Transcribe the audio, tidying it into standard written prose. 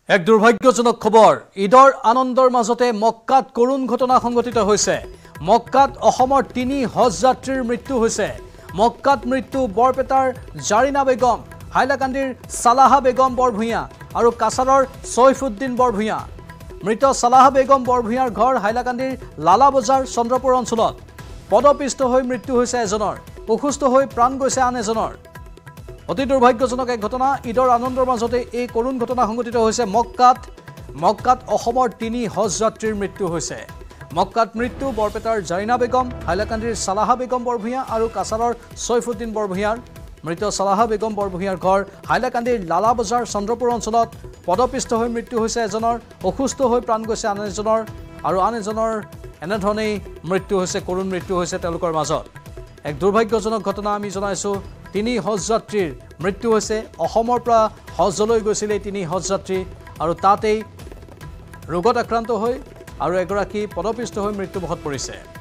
এক দুৰ্ভাগ্যজনক খবৰ ঈদৰ আনন্দৰ মাজতে মক্কাত করুণ ঘটনা সংঘটিত হৈছে মক্কাত অসমৰ ৩ হজ যাত্ৰীৰ মৃত্যু হৈছে মক্কাত মৃত্যু বৰপেটাৰ জাৰিনা বেগম হাইলাকান্দিৰ সালাহা বেগম বৰভূঞা আৰু কাছাৰৰ সৈফুদ্দিন বৰভূঞা মৃত সালাহা বেগম বৰভূঞাৰ ঘৰ হাইলাকান্দিৰ লালা বজাৰ চন্দ্ৰপুৰ অঞ্চলত পদপিষ্ট হৈ মৃত্যু হৈছে এজনৰ অসুস্থ হৈ প্ৰাণ গৈছে আন এজনৰ অতি দুৰ্ভাগ্যজনক এক ঘটনা ঈদৰ আনন্দৰ মাজতে এই করুণ ঘটনা সংঘটিত হৈছে মক্কাত অসমৰ ৩ হজ যাত্ৰীৰ মৃত্যু হৈছে মক্কাত মৃত্যু বৰপেটাৰ জাৰিনা বেগম হাইলাকান্দিৰ সালাহা বেগম বৰভূঞা আৰু কাছাৰৰ সৈফুদ্দিন বৰভূঞাৰ মৃত সালাহা বেগম বৰভূঞাৰ ঘৰ হাইলাকান্দিৰ লালা বজাৰ চন্দ্ৰপুৰ অঞ্চলত পদপিষ্ট হৈ মৃত্যু হৈছে এজনৰ অসুস্থ হৈ প্ৰাণ গৈছে আন এজনৰ আৰু আন এজনৰ এনেধৰণেই মৃত্যু হৈছে করুণ মৃত্যু হৈছে তেওঁলোকৰ মাজত এক দুৰ্ভাগ্যজনক ঘটনা আমি জনাইছো ৩ হজ যাত্ৰীৰ মৃত্যু হৈছে অসমৰ পৰা হজলৈ গৈছিল ৩ হজ যাত্ৰী আৰু তাতেই ৰোগত আক্ৰান্ত হৈ আৰু এগৰাকী পদপিষ্ট হৈ মৃত্যুমুখত পৰিছে